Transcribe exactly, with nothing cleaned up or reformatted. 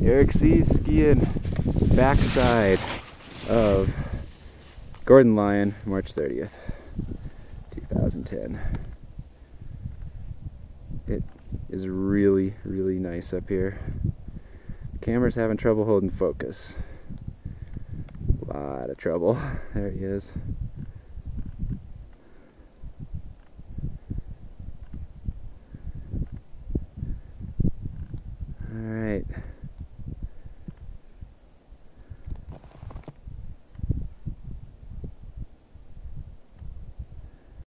Eric C's skiing backside of Gordon Lyon, March thirtieth, two thousand ten. It is really, really nice up here. Camera's having trouble holding focus. A lot of trouble. There he is.